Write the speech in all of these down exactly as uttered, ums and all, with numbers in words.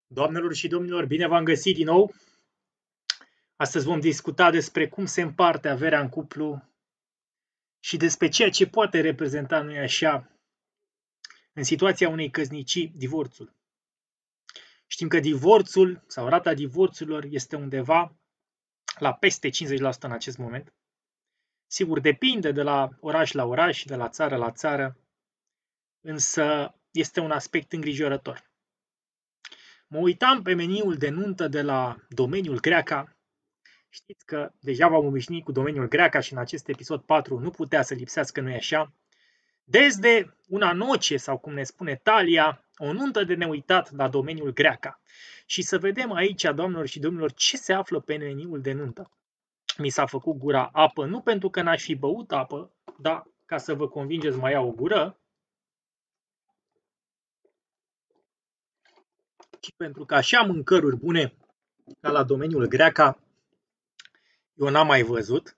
Doamnelor și domnilor, bine v-am găsit din nou! Astăzi vom discuta despre cum se împarte averea în cuplu și despre ceea ce poate reprezenta, nu-i așa, în situația unei căsnicii, divorțul. Știm că divorțul sau rata divorțurilor este undeva la peste cincizeci la sută în acest moment. Sigur, depinde de la oraș la oraș, de la țară la țară, însă este un aspect îngrijorător. Mă uitam pe meniul de nuntă de la domeniul Greaca. Știți că deja v-am obișnuit cu domeniul Greaca și în acest episod patru nu putea să lipsească, nu-i așa? Desde una noce, sau cum ne spune Talia, o nuntă de neuitat la domeniul Greaca. Și să vedem aici, doamnelor și domnilor, ce se află pe meniul de nuntă. Mi s-a făcut gura apă, nu pentru că n-aș fi băut apă, dar ca să vă convingeți mai iau o gură, ci pentru că așa mâncăruri bune ca la domeniul Greaca eu n-am mai văzut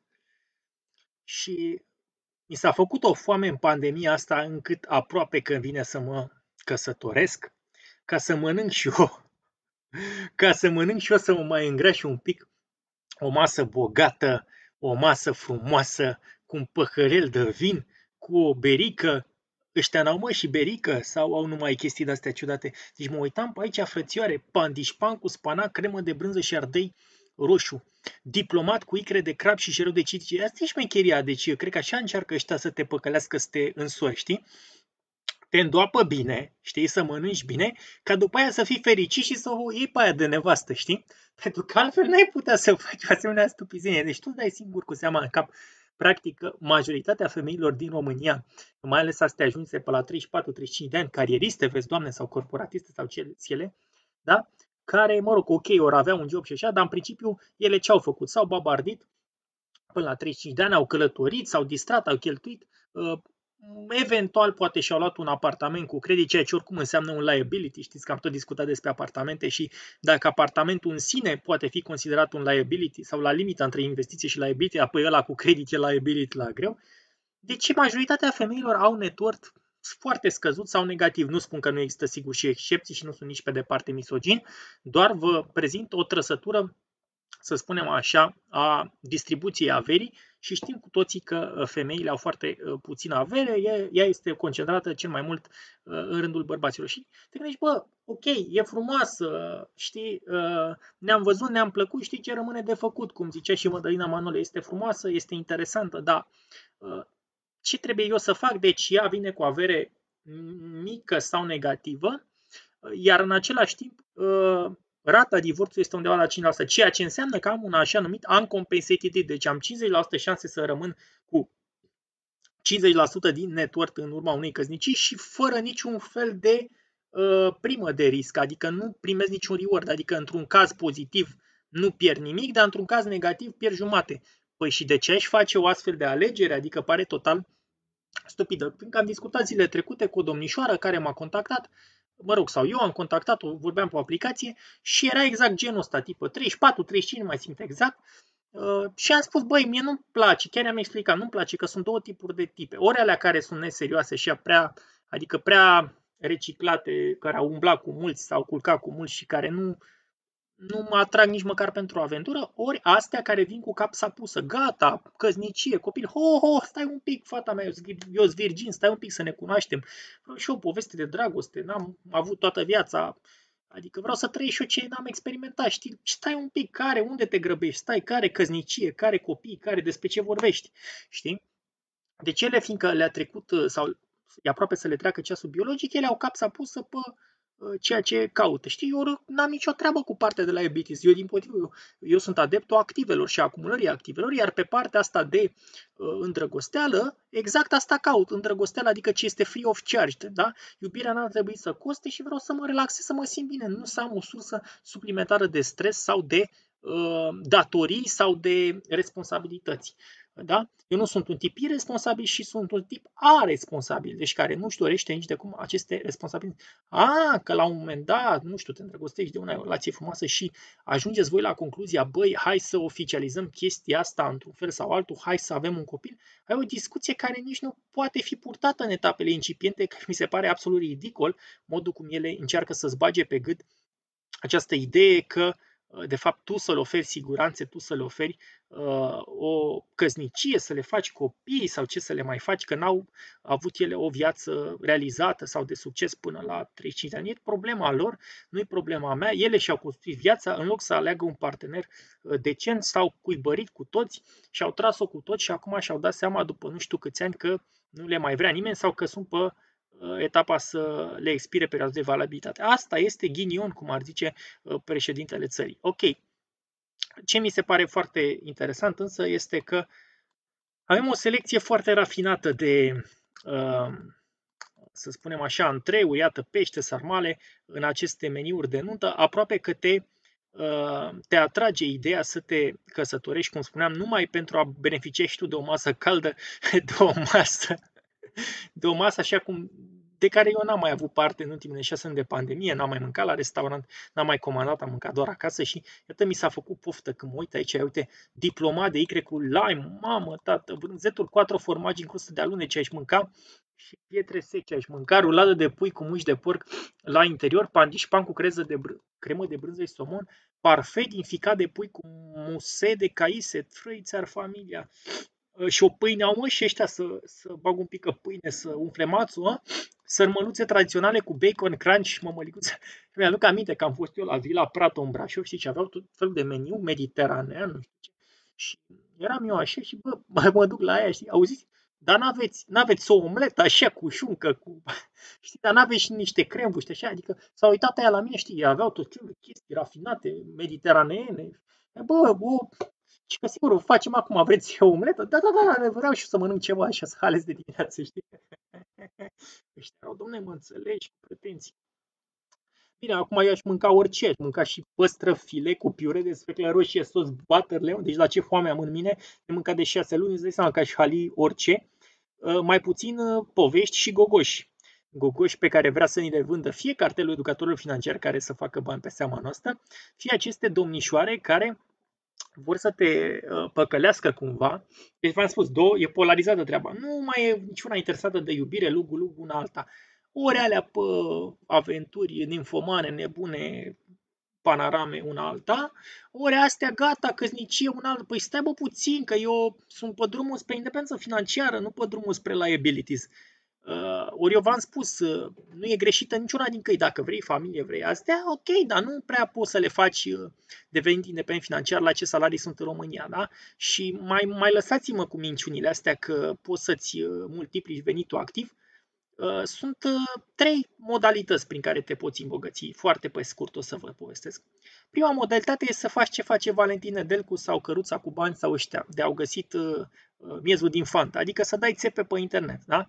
și mi s-a făcut o foame în pandemia asta încât aproape că vine să mă căsătoresc ca să mănânc și eu, ca să mănânc și eu să mă mai îngraș un pic, o masă bogată, o masă frumoasă, cu un păhărel de vin, cu o berică. Ăștia n-au mă și berică sau au numai chestii de-astea ciudate? Deci mă uitam pe aici, frățioare, pandișpan cu spanac, cremă de brânză și ardei roșu, diplomat cu icre de crab și șerut de citrice. Asta e șmecheria, deci eu cred că așa încearcă ăștia să te păcălească, să te însori, știi? Te îndoapă bine, știi, să mănânci bine, ca după aia să fii fericit și să o iei pe aia de nevastă, știi? Pentru că altfel n-ai putea să faci o asemenea stupizenie. Deci tu dai singur cu seama în cap. Practic, majoritatea femeilor din România, mai ales astea ajunse pe la treizeci și patru treizeci și cinci de ani, carieriste, vezi, Doamne, sau corporatiste sau cele, da? Care, mă rog, ok, ori avea un job și așa, dar în principiu ele ce au făcut? S-au babardit până la treizeci și cinci de ani, au călătorit, s-au distrat, au cheltuit, eventual poate și-au luat un apartament cu credit, ceea ce oricum înseamnă un liability. Știți că am tot discutat despre apartamente și dacă apartamentul în sine poate fi considerat un liability sau la limita între investiție și liability, apoi ăla cu credit e liability la greu. Deci majoritatea femeilor au net worth foarte scăzut sau negativ. Nu spun că nu există sigur și excepții și nu sunt nici pe departe misogin, doar vă prezint o trăsătură, să spunem așa, a distribuției averii și știm cu toții că femeile au foarte puțină avere, ea este concentrată cel mai mult în rândul bărbaților. Și te gândești, bă, ok, e frumoasă, știi, ne-am văzut, ne-am plăcut, știi ce rămâne de făcut, cum zicea și Mădălina Manole, este frumoasă, este interesantă, dar ce trebuie eu să fac? Deci ea vine cu avere mică sau negativă, iar în același timp rata divorțului este undeva la cinci la sută, ceea ce înseamnă că am un așa numit uncompensated debt, deci am cincizeci la sută șanse să rămân cu cincizeci la sută din net worth în urma unei căsnicii și fără niciun fel de uh, primă de risc, adică nu primesc niciun reward, adică într-un caz pozitiv nu pierd nimic, dar într-un caz negativ pierd jumate. Păi și de ce aș face o astfel de alegere? Adică pare total stupidă. Fiindcă am discutat zilele trecute cu o domnișoară care m-a contactat, mă rog, sau eu am contactat-o, vorbeam pe o aplicație și era exact genul ăsta, tipă treizeci și patru treizeci și cinci, nu mai simt exact, uh, și am spus, băi, mie nu-mi place, chiar am explicat, nu-mi place că sunt două tipuri de tipe. Ori alea care sunt neserioase și prea, adică prea reciclate, care au umblat cu mulți sau culcat cu mulți și care nu, nu mă atrag nici măcar pentru o aventură, ori astea care vin cu capsa pusă, gata, căsnicie, copil, ho, ho, stai un pic, fata mea, eu sunt virgin, stai un pic să ne cunoaștem. Vreau și eu o poveste de dragoste, n-am avut toată viața, adică vreau să trăiesc și eu ce n-am experimentat, știi, stai un pic, care, unde te grăbești, stai, care căsnicie, care copii, care, despre ce vorbești, știi? Deci ele, fiindcă le-a trecut, sau e aproape să le treacă ceasul biologic, ele au capsa pusă pe ceea ce caută. Știi, eu n-am nicio treabă cu partea de liabilities. Eu, din potrivă, eu, eu sunt adeptul activelor și acumulării activelor, iar pe partea asta de uh, îndrăgosteală, exact asta caut, îndrăgosteală, adică ce este free of charge, da? Iubirea n-ar trebui să coste și vreau să mă relaxez, să mă simt bine, nu să am o sursă suplimentară de stres sau de uh, datorii sau de responsabilități. Da? Eu nu sunt un tip irresponsabil și sunt un tip aresponsabil, deci care nu-și dorește nici de cum aceste responsabilități. A, că la un moment dat, nu știu, te îndrăgostești de una relație frumoasă și ajungeți voi la concluzia, băi, hai să oficializăm chestia asta într-un fel sau altul, hai să avem un copil. Ai o discuție care nici nu poate fi purtată în etapele incipiente, că mi se pare absolut ridicol modul cum ele încearcă să-ți bage pe gât această idee că de fapt tu să le oferi siguranțe, tu să le oferi uh, o căsnicie, să le faci copii sau ce să le mai faci, că n-au avut ele o viață realizată sau de succes până la treizeci și cinci de ani. E problema lor, nu e problema mea. Ele și-au construit viața în loc să aleagă un partener decent, s-au cuibărit cu toți și au tras-o cu toți și acum și-au dat seama după nu știu câți ani că nu le mai vrea nimeni sau că sunt pe etapa să le expire perioada de valabilitate. Asta este ghinion, cum ar zice președintele țării. Ok. Ce mi se pare foarte interesant însă este că avem o selecție foarte rafinată de, să spunem așa, întreuri, iată, pește, sarmale, în aceste meniuri de nuntă, aproape că te, te atrage ideea să te căsătorești, cum spuneam, numai pentru a beneficia și tu de o masă caldă, de o masă, de o masă așa cum de care eu n-am mai avut parte în ultimele șase ani de pandemie, n-am mai mâncat la restaurant, n-am mai comandat, am mâncat doar acasă și iată mi s-a făcut poftă când mă uit aici, uite, diplomat de Y cu lime, mamă, tată, brânzeturi, patru formagi în crustă de alune ce aș mânca și pietre sece, aș mânca ruladă de pui cu muși de porc la interior, pandiș, pan cu creză de br- cremă de brânză și somon, parfait din ficat de pui cu muse de caise, trăiți-ar familia, și o pâine au mă și ăștia să, să bag un pic pâine, să umfle mațul, sărmăluțe tradiționale cu bacon, crunch, mămăliguțe. Mi-aduc aminte că am fost eu la Villa Prato în Brașov, știi, și aveau tot felul de meniu mediteranean, nu știu ce. Și eram eu așa și bă, mă duc la aia, știi, auziți? Dar n-aveți, n-aveți o omletă așa cu șuncă, cu, știi, dar n-aveți și niște crembuși, așa, adică s-au uitat aia la mine, știi, aveau tot felul de chestii rafinate, mediteraneene. Bă, bă, și că sigur, o facem acum, vreți o omletă? Da, da, da, vreau și să mănânc ceva așa, să ales de dimineață, știi? Ăștia erau, domne, mă înțelegi, pretenții. Bine, acum eu aș mânca orice, aș mânca și păstră file cu piure de sfeclă roșie, sos butterleon, deci la ce foame am în mine, de mâncat de șase luni, îți dai seama că aș hali orice, mai puțin povești și gogoși. Gogoși pe care vrea să ni le vândă fie cartelul educatorilor financiar care să facă bani pe seama noastră, fie aceste domnișoare care vor să te păcălească cumva. Deci v-am spus, două, e polarizată treaba. Nu mai e niciuna interesată de iubire, lugu, lugu, una alta. Ori alea pe aventuri ninfomane, nebune, panorame, una alta, ori astea gata, căsnicie, un alt. Păi stai bă puțin, că eu sunt pe drumul spre independență financiară, nu pe drumul spre liabilities. Uh, ori eu v-am spus, uh, nu e greșită niciuna din căi. Dacă vrei familie, vrei astea, ok, dar nu prea poți să le faci uh, devenind independent financiar la ce salarii sunt în România, da? Și mai, mai lăsați-mă cu minciunile astea că poți să-ți uh, multiplici venitul activ. Uh, sunt uh, trei modalități prin care te poți îmbogăți. Foarte pe scurt o să vă povestesc. Prima modalitate e să faci ce face Valentin Nedelcu sau Căruța cu bani sau ăștia, de au găsit uh, uh, miezul din fanta, adică să dai țepe pe internet, da?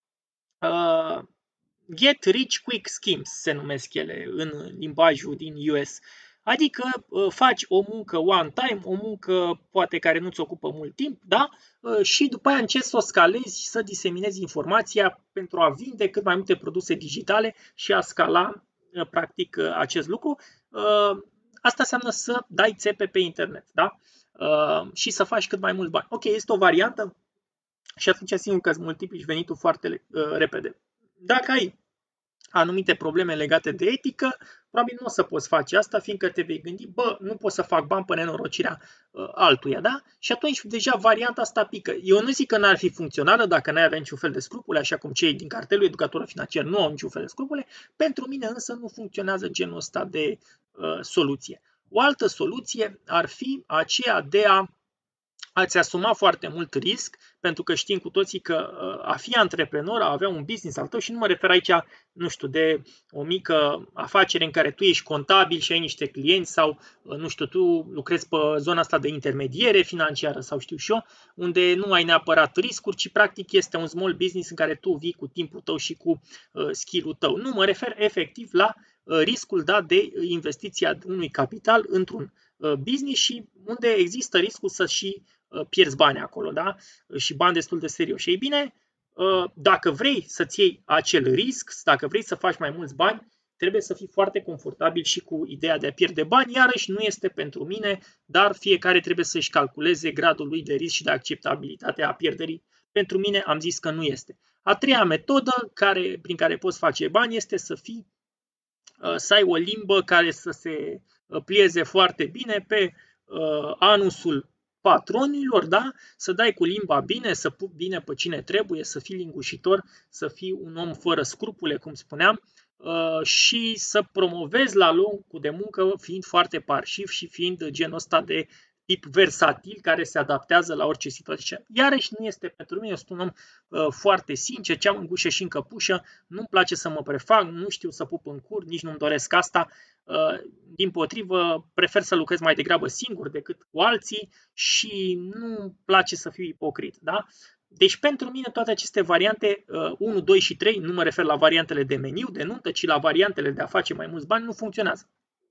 Uh, Get Rich Quick Schemes se numesc ele în limbajul din U S. Adică uh, faci o muncă one time, o muncă poate care nu-ți ocupă mult timp, da? Uh, și după aia încerci să o scalezi, să diseminezi informația pentru a vinde cât mai multe produse digitale și a scala uh, practic uh, acest lucru. Uh, asta înseamnă să dai țepe pe internet, da? Uh, și să faci cât mai mulți bani. Ok, este o variantă și atunci sigur că îți multiplici venitul foarte uh, repede. Dacă ai anumite probleme legate de etică, probabil nu o să poți face asta, fiindcă te vei gândi, bă, nu pot să fac bani pe nenorocirea uh, altuia, da? Și atunci deja varianta asta pică. Eu nu zic că n-ar fi funcțională dacă n-ai avea niciun fel de scrupule, așa cum cei din cartelul educator financiar nu au niciun fel de scrupule, pentru mine însă nu funcționează genul ăsta de uh, soluție. O altă soluție ar fi aceea de a ați asuma foarte mult risc, pentru că știm cu toții că a fi antreprenor, a avea un business al tău, și nu mă refer aici, nu știu, de o mică afacere în care tu ești contabil și ai niște clienți sau, nu știu, tu lucrezi pe zona asta de intermediere financiară sau știu și eu, unde nu ai neapărat riscuri, ci practic este un small business în care tu vii cu timpul tău și cu uh, skill-ul tău. Nu, mă refer efectiv la uh, riscul dat de investiția unui capital într-un uh, business și unde există riscul să și pierzi bani acolo, da? Și bani destul de serioși. Ei bine, dacă vrei să-ți iei acel risc, dacă vrei să faci mai mulți bani, trebuie să fii foarte confortabil și cu ideea de a pierde bani. Iarăși nu este pentru mine, dar fiecare trebuie să-și calculeze gradul lui de risc și de acceptabilitate a pierderii. Pentru mine am zis că nu este. A treia metodă care, prin care poți face bani este să fii să ai o limbă care să se plieze foarte bine pe anusul patronilor, da? Să dai cu limba bine, să pupi bine pe cine trebuie, să fii lingușitor, să fii un om fără scrupule, cum spuneam, și să promovezi la locul de muncă fiind foarte parșiv și fiind genul ăsta de tip versatil care se adaptează la orice situație. Iarăși nu este pentru mine, eu sunt un om uh, foarte sincer, ce am în gușă și în căpușă, nu-mi place să mă prefac, nu știu să pup în cur, nici nu-mi doresc asta. Uh, dimpotrivă, prefer să lucrez mai degrabă singur decât cu alții și nu-mi place să fiu ipocrit. Da? Deci pentru mine toate aceste variante uh, unu, doi și trei, nu mă refer la variantele de meniu, de nuntă, ci la variantele de a face mai mulți bani, nu funcționează.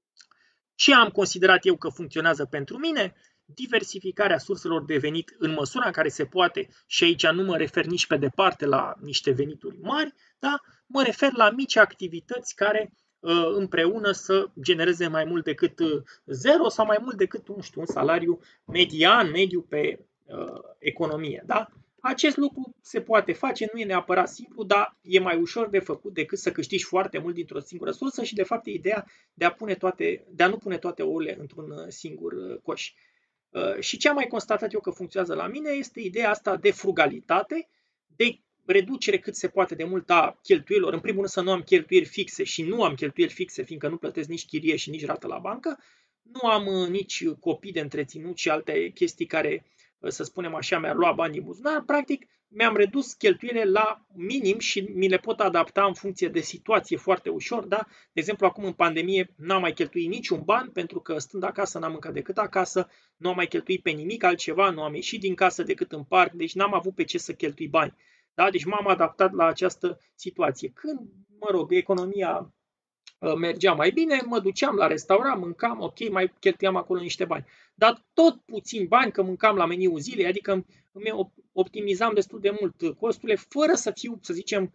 Ce am considerat eu că funcționează pentru mine? Diversificarea surselor de venit în măsura în care se poate, și aici nu mă refer nici pe departe la niște venituri mari, da? Mă refer la mici activități care uh, împreună să genereze mai mult decât zero sau mai mult decât, nu știu, un salariu median, mediu pe uh, economie. Da? Acest lucru se poate face, nu e neapărat simplu, dar e mai ușor de făcut decât să câștigi foarte mult dintr-o singură sursă și de fapt e ideea de a, pune toate, de a nu pune toate ouăle într-un singur coș. Și ce am mai constatat eu că funcționează la mine este ideea asta de frugalitate, de reducere cât se poate de mult a cheltuielor. În primul rând să nu am cheltuieli fixe și nu am cheltuieli fixe fiindcă nu plătesc nici chirie și nici rată la bancă, nu am nici copii de întreținut și alte chestii care, să spunem așa, mi-ar lua bani din buzunar. Practic, mi-am redus cheltuielile la minim și mi le pot adapta în funcție de situație foarte ușor. Da? De exemplu, acum în pandemie n-am mai cheltuit niciun ban pentru că stând acasă n-am mâncat decât acasă, nu am mai cheltuit pe nimic altceva, nu am ieșit din casă decât în parc, deci n-am avut pe ce să cheltui bani. Da? Deci m-am adaptat la această situație. Când, mă rog, economia mergea mai bine, mă duceam la restaurant, mâncam, ok, mai cheltuiam acolo niște bani. Dar tot puțin bani, că mâncam la meniul zilei, adică îmi optimizam destul de mult costurile, fără să fiu, să zicem,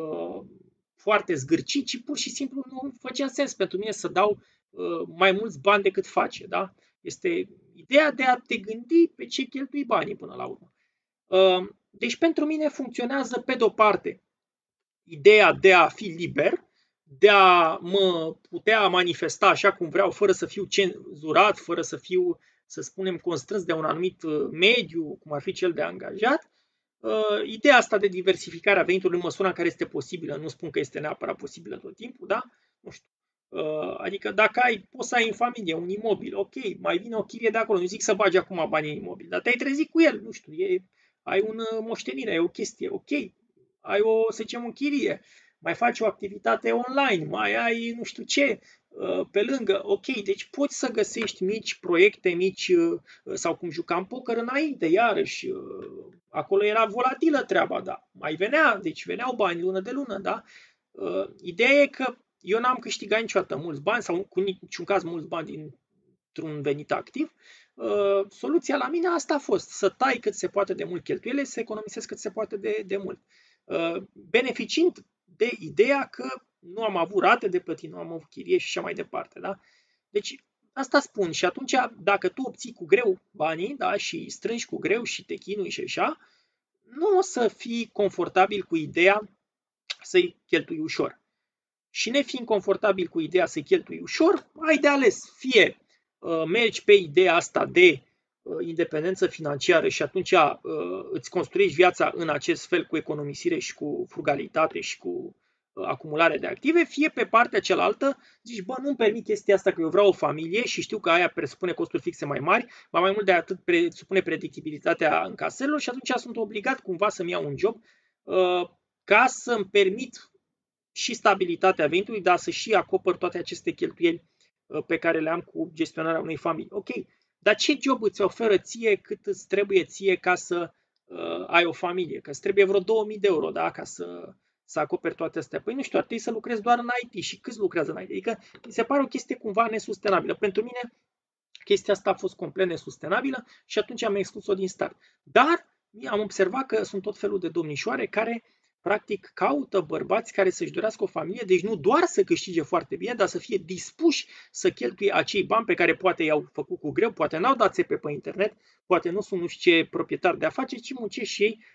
foarte zgârcit, ci pur și simplu nu făcea sens pentru mine să dau mai mulți bani decât face. Da? Este ideea de a te gândi pe ce cheltui banii până la urmă. Deci pentru mine funcționează pe de-o parte ideea de a fi liber, de a mă putea manifesta așa cum vreau, fără să fiu cenzurat, fără să fiu, să spunem, constrâns de un anumit mediu, cum ar fi cel de angajat. Ideea asta de diversificare a veniturilor în măsura în care este posibilă, nu spun că este neapărat posibilă tot timpul, da? Nu știu. Adică dacă ai, poți să ai în familie un imobil, ok, mai vine o chirie de acolo, nu zic să bagi acum banii în imobil, dar te-ai trezit cu el, nu știu, e, ai un moștenire, ai o chestie, ok, ai o, să zicem, o chirie, mai faci o activitate online, mai ai nu știu ce pe lângă, ok, deci poți să găsești mici proiecte, mici, sau cum jucam poker înainte, iarăși, acolo era volatilă treaba, da, mai venea, deci veneau bani lună de lună, da, ideea e că eu n-am câștigat niciodată mulți bani, sau cu niciun caz mulți bani dintr-un venit activ. Soluția la mine asta a fost, să tai cât se poate de mult cheltuiele, să economisesc cât se poate de, de mult. Beneficiind de ideea că nu am avut rate de plătit, nu am avut chirie și așa mai departe. Da? Deci asta spun și atunci dacă tu obții cu greu banii, da, și strângi cu greu și te chinui și așa, nu o să fii confortabil cu ideea să-i cheltui ușor. Și nefiind confortabil cu ideea să-i cheltui ușor, ai de ales. Fie uh, mergi pe ideea asta de uh, independență financiară și atunci uh, îți construiești viața în acest fel cu economisire și cu frugalitate și cu uh, acumulare de active, fie pe partea cealaltă zici, bă, nu-mi permit chestia asta că eu vreau o familie și știu că aia presupune costuri fixe mai mari, ba mai mult de atât presupune predictibilitatea încasărilor și atunci sunt obligat cumva să-mi iau un job uh, ca să-mi permit și stabilitatea venitului, dar să și acopăr toate aceste cheltuieli pe care le am cu gestionarea unei familii. Ok, dar ce job îți oferă ție cât îți trebuie ție ca să uh, ai o familie? Că îți trebuie vreo două mii de euro, da? Ca să, să acoperi toate astea. Păi nu știu, ar trebui să lucrezi doar în I T și câți lucrează în I T? Adică mi se pare o chestie cumva nesustenabilă. Pentru mine chestia asta a fost complet nesustenabilă și atunci am exclus-o din start. Dar am observat că sunt tot felul de domnișoare care practic caută bărbați care să-și dorească o familie, deci nu doar să câștige foarte bine, dar să fie dispuși să cheltuie acei bani pe care poate i-au făcut cu greu, poate n-au dat țepe pe internet, poate nu sunt nu știu ce proprietari de afaceri, ci muncesc și ei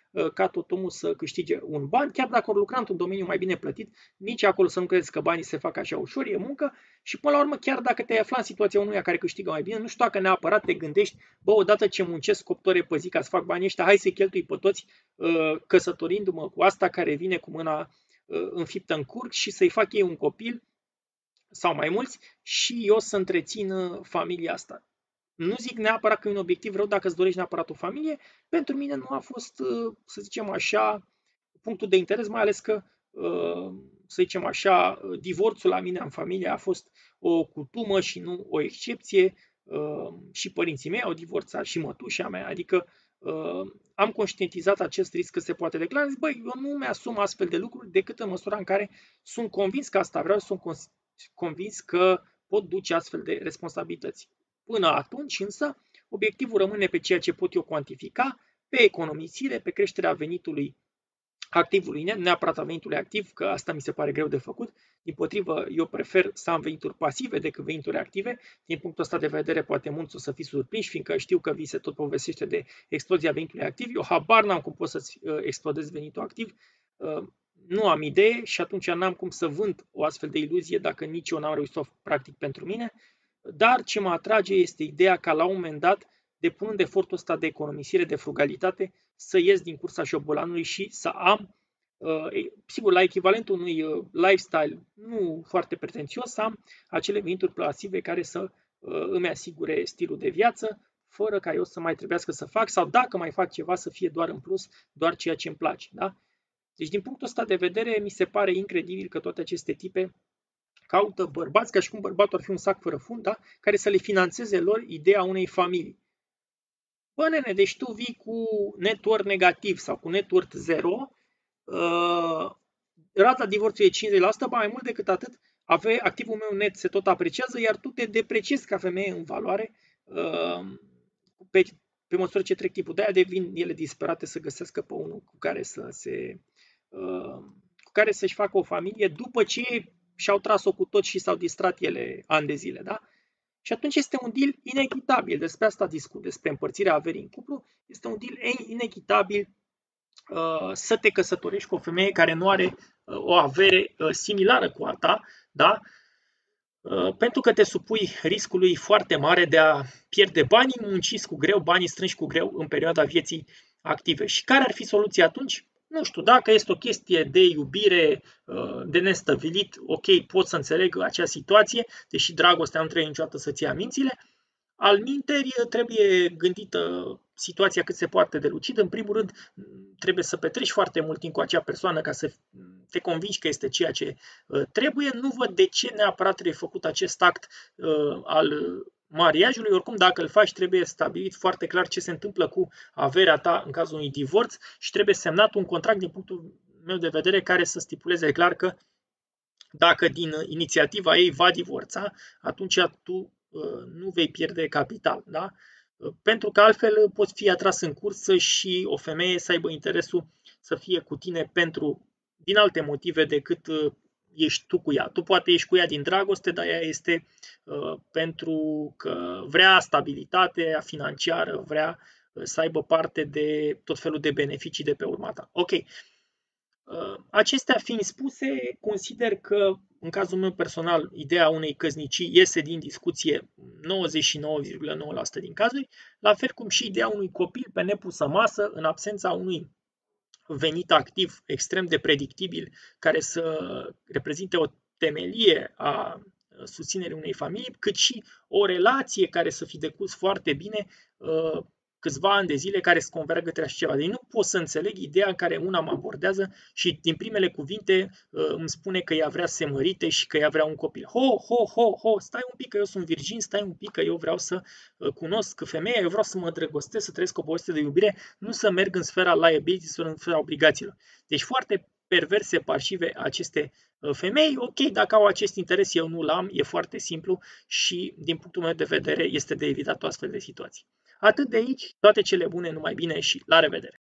ca tot omul să câștige un ban, chiar dacă ori lucra într-un domeniu mai bine plătit, nici acolo să nu credeți că banii se fac așa ușor, e muncă și până la urmă, chiar dacă te-ai aflat în situația unuia care câștigă mai bine, nu știu dacă neapărat te gândești, bă, odată ce muncesc opt ore pe zi ca să fac banii ăștia, hai să-i cheltui pe toți căsătorindu-mă cu asta care vine cu mâna înfiptă în curg și să-i fac ei un copil sau mai mulți și eu să întrețin familia asta. Nu zic neapărat că e un obiectiv rău dacă îți dorești neapărat o familie, pentru mine nu a fost, să zicem așa, punctul de interes, mai ales că, să zicem așa, divorțul la mine în familie a fost o cutumă și nu o excepție. Și părinții mei au divorțat și mătușa mea, adică am conștientizat acest risc că se poate declara. Zic, băi, eu nu mi-asum astfel de lucruri decât în măsura în care sunt convins că asta vreau, sunt convins că pot duce astfel de responsabilități. Până atunci, însă, obiectivul rămâne pe ceea ce pot eu cuantifica, pe economisire, pe creșterea venitului activului, neapărat a venitului activ, că asta mi se pare greu de făcut. Dimpotrivă, eu prefer să am venituri pasive decât venituri active. Din punctul ăsta de vedere, poate mulți o să fiți surprinși, fiindcă știu că vi se tot povestește de explozia venitului activ. Eu habar n-am cum pot să-ți explodez venitul activ. Nu am idee și atunci n-am cum să vând o astfel de iluzie dacă nici eu n-am reușit să o practic pentru mine. Dar ce mă atrage este ideea ca la un moment dat, depunând efortul ăsta de economisire, de frugalitate, să ies din cursa șobolanului și să am, sigur, la echivalentul unui lifestyle nu foarte pretențios, să am acele venituri pasive care să îmi asigure stilul de viață, fără ca eu să mai trebuiască să fac, sau dacă mai fac ceva, să fie doar în plus, doar ceea ce îmi place. Da? Deci, din punctul ăsta de vedere, mi se pare incredibil că toate aceste tipe caută bărbați, ca și cum bărbatul ar fi un sac fără fund, da? Care să le finanțeze lor ideea unei familii. Bă, nene, deci tu vii cu net worth negativ sau cu net worth zero, uh, rata divorțului e cincizeci la sută, ba mai mult decât atât, ave, activul meu net se tot apreciază, iar tu te depreciezi ca femeie în valoare uh, pe, pe măsură ce trec tipul. De-aia devin ele disperate să găsească pe unul cu care să se uh, cu care să-și facă o familie după ce și-au tras-o cu tot și s-au distrat ele ani de zile, da? Și atunci este un deal inechitabil, despre asta discut, despre împărțirea averii în cuplu, este un deal inechitabil uh, să te căsătorești cu o femeie care nu are uh, o avere uh, similară cu a ta, da? Uh, pentru că te supui riscului foarte mare de a pierde banii munciți cu greu, banii strânși cu greu în perioada vieții active. Și care ar fi soluția atunci? Nu știu, dacă este o chestie de iubire, de nestăvilit, ok, pot să înțeleg acea situație, deși dragostea nu trebuie niciodată să-ți ia mințile. Alminteri, trebuie gândită situația cât se poate de lucid. În primul rând, trebuie să petreci foarte mult timp cu acea persoană ca să te convingi că este ceea ce trebuie. Nu văd de ce neapărat trebuie făcut acest act al mariajului. Oricum, dacă îl faci, trebuie stabilit foarte clar ce se întâmplă cu averea ta în cazul unui divorț și trebuie semnat un contract, din punctul meu de vedere, care să stipuleze clar că dacă din inițiativa ei va divorța, atunci tu uh, nu vei pierde capital. Da? Pentru că altfel poți fi atras în cursă și o femeie să aibă interesul să fie cu tine pentru, din alte motive decât uh, ești tu cu ea. Tu poate ești cu ea din dragoste, dar ea este uh, pentru că vrea stabilitate financiară, vrea uh, să aibă parte de tot felul de beneficii de pe urma ta. Ok. Uh, acestea fiind spuse, consider că, în cazul meu personal, ideea unei căsnicii iese din discuție nouăzeci și nouă virgulă nouă la sută din cazuri, la fel cum și ideea unui copil pe nepusă masă, în absența unui venit activ extrem de predictibil, care să reprezinte o temelie a susținerii unei familii, cât și o relație care să fi decurs foarte bine câțiva ani de zile, care să convergă către așa ceva. Deci nu pot să înțeleg ideea în care una mă abordează și din primele cuvinte îmi spune că ea vrea să se mărite și că ea vrea un copil. Ho, ho, ho, ho, stai un pic că eu sunt virgin, stai un pic că eu vreau să cunosc femeia, eu vreau să mă îndrăgostesc, să trăiesc o poveste de iubire, nu să merg în sfera liabilities, în sfera obligațiilor. Deci foarte perverse, parșive aceste femei. Ok, dacă au acest interes, eu nu l-am, e foarte simplu și din punctul meu de vedere este de evitat o astfel de situație. Atât de aici, toate cele bune, numai bine și la revedere!